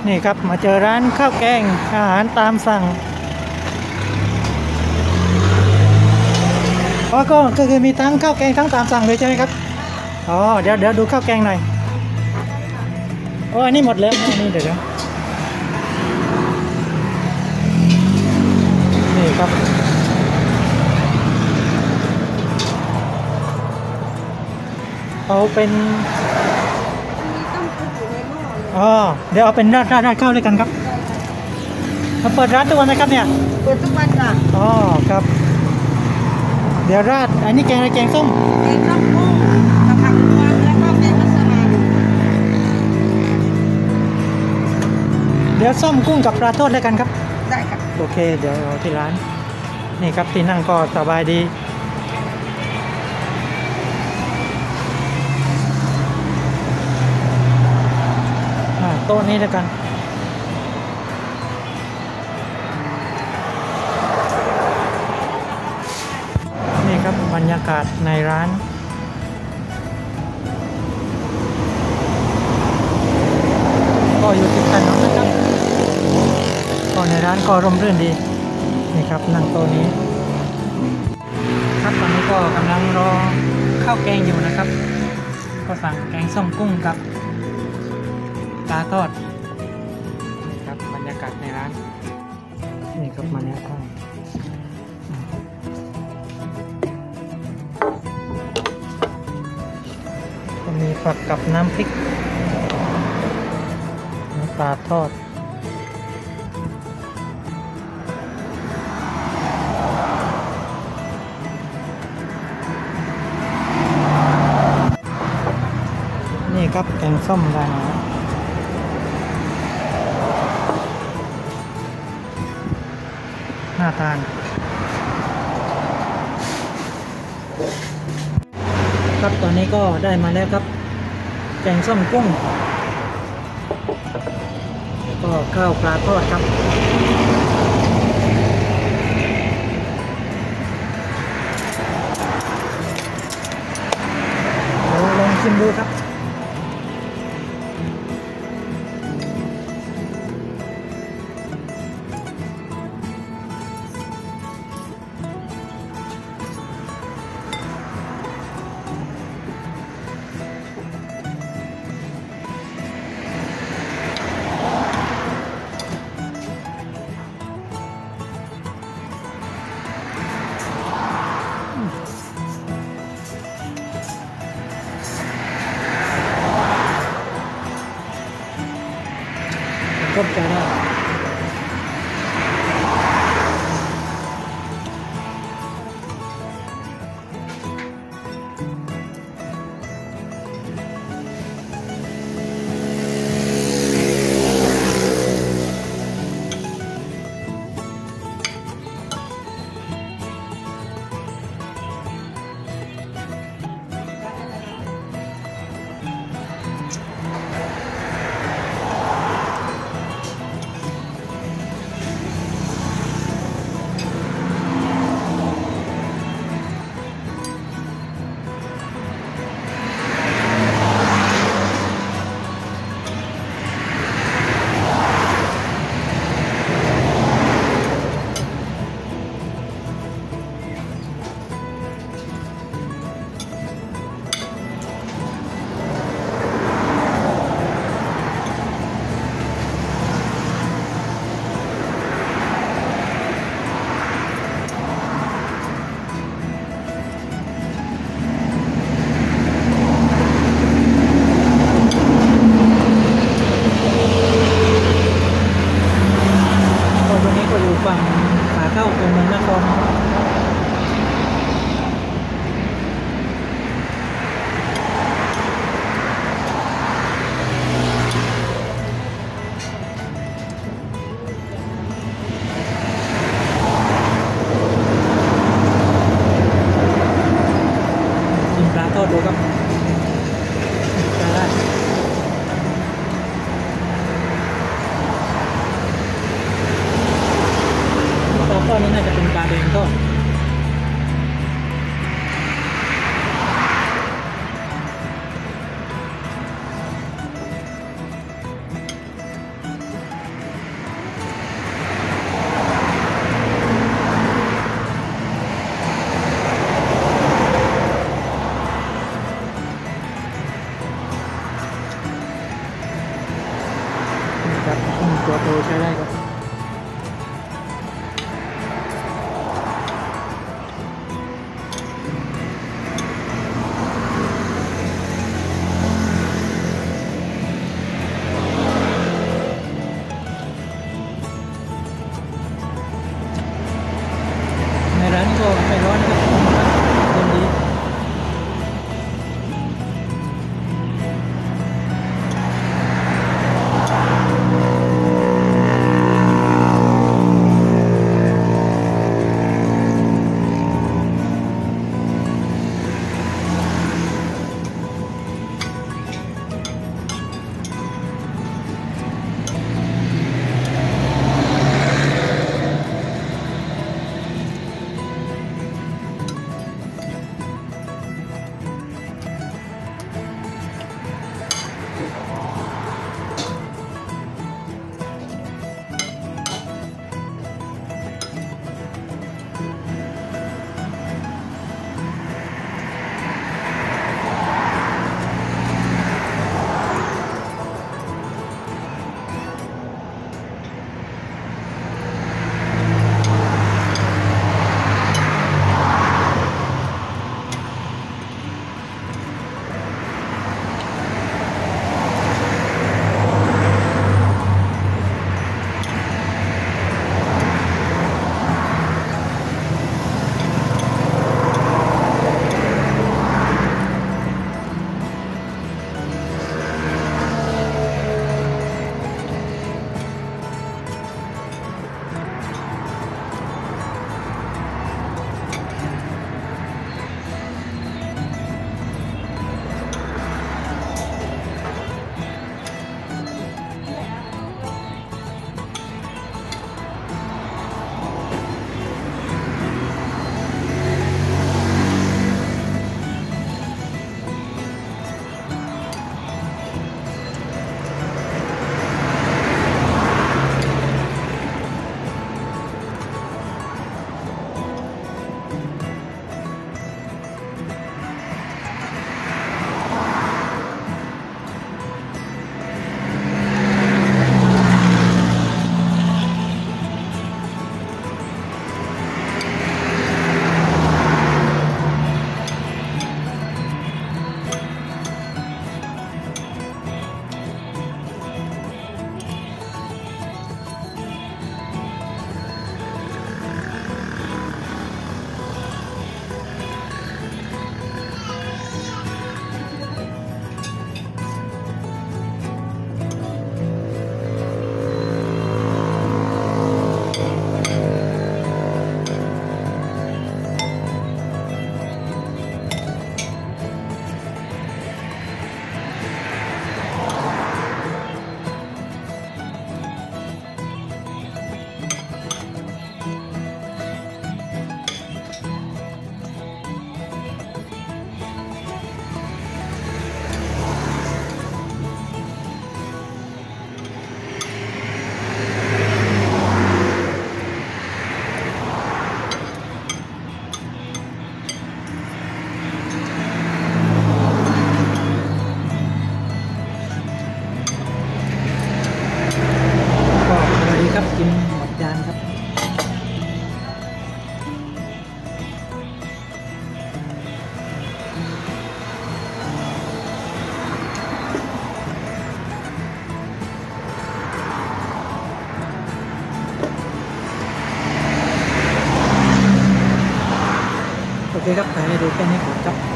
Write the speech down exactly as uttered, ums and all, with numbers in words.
นี่ครับมาเจอร้านข้าวแกงอาหารตามสั่งอ๋อก็ก็คือมีทั้งข้าวแกงทั้งตามสั่งเลยใช่ไหมครับอ๋อเดี๋ยวเดี๋ยวดูข้าวแกงหน่อยโอ้อันนี้หมดแล้วอันนี้เดี๋ยวนี่ครับเอาเป็นอ๋อเดี๋ยวเอาเป็นราดราดราดข้าวเลยกันครับมาเปิดร้านทุกวันไหมครับเนี่ยเปิดทุกวันค่ะอ๋อครับเดี๋ยวราดอันนี้แกงอะไรแกงส้มแกงส้มกุ้งกับผักรวมแล้วก็แกงมัสมั่นเดี๋ยวส้มกุ้งกับปลาทอดเลยกันครับได้ครับโอเคเดี๋ยวเอาที่ร้านนี่ครับที่นั่งก็สบายดีโต๊ะนี้แล้วกันนี่ครับบรรยากาศในร้านก็อยู่ติดถนนนะครับก็ในร้านก็ร่มรื่นดีนี่ครับนั่งโต๊ะนี้ครับตอนนี้ก็กำลังรอข้าวแกงอยู่นะครับก็สั่งแกงส้มกุ้งกับปลาทอดนี่ครับบรรยากาศในร้านนี่ครับมาแล้วครับก็มีผักกับน้ำพริกปลาทอดนี่ครับแกงส้มได้นะน่าทานครับตอนนี้ก็ได้มาแล้วครับแกงส้มกุ้งแล้วก็ข้าวปลาทอดครับเดี๋ยวลองชิมดูครับก็จะได้ฝั่งขาเข้าตัวเมืองนครกินปลาทอดดูครับได้ก้อนนี้น่าจะเป็นปลาแดงทอดกินหมดจานครับโอเคครับถ่ายให้ดูแค่นี้ก่อนครับ